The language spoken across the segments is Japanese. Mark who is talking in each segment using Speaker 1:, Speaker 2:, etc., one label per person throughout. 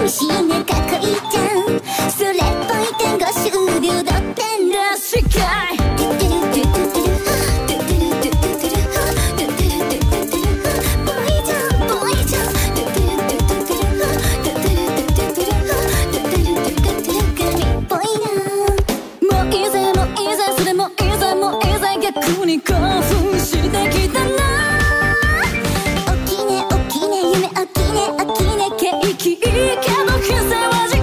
Speaker 1: しいねかっこいいじゃん。それっぽい単語集で踊ってんだ世界。逆に興奮してきたな。おきねおきね夢おきねおきね景気いいけど気せわじ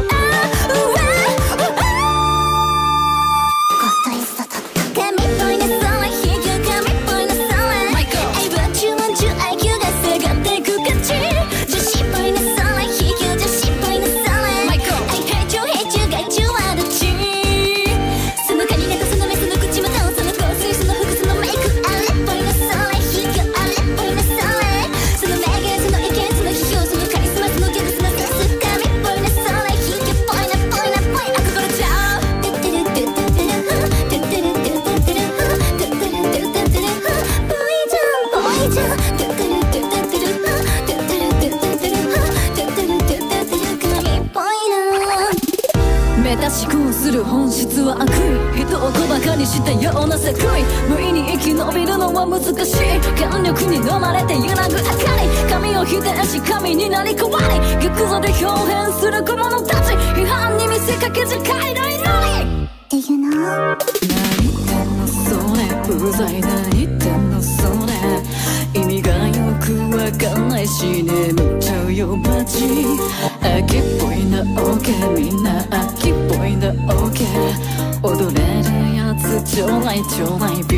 Speaker 1: 神っぽいねそれ引く神っぽいねそれ愛は注文中 IQ が下がってく感じ。女子っぽいねそれ引く女子っぽいねそれ愛兵長兵中害虫はどっち。そのカニネとそのメスの口元その香水その服そのメイクあれっぽいねそれ引くあれっぽいねそれその名言その意見その批評そのカリスマそのギャグそのセンス神っぽいねそれ引くぽいなぽいなぽい憧れちゃう。メタ思考する本質は悪意。人を小馬鹿にしたような作為。無意に生き延びるのは難しい。権力に飲まれて揺らぐ明かり。神を否定し神になり変わり玉座で表現する小者たち。批判に見せかけ次回の祈りっていうの。何言ってんのそれうざい。何言ってんのそれ意味がよくわかんないし眠っちゃうよマジ。秋っぽいなオーケーみんな秋っぽいなオーケー踊れるやつちょうだいちょうだいビ